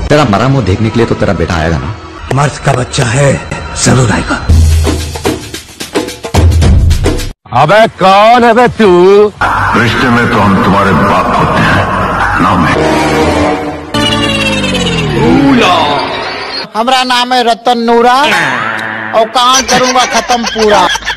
तेरा मरा मुंह देखने के लिए तो तेरा बेटा आएगा ना? मर्द का बच्चा है, जरूर आएगा। अबे कौन है बे तू? रिश्ते में तो हम तुम्हारे बाप होते हैं, नाम है हमरा नाम है रतन नूरा और काम करूंगा खत्म पूरा।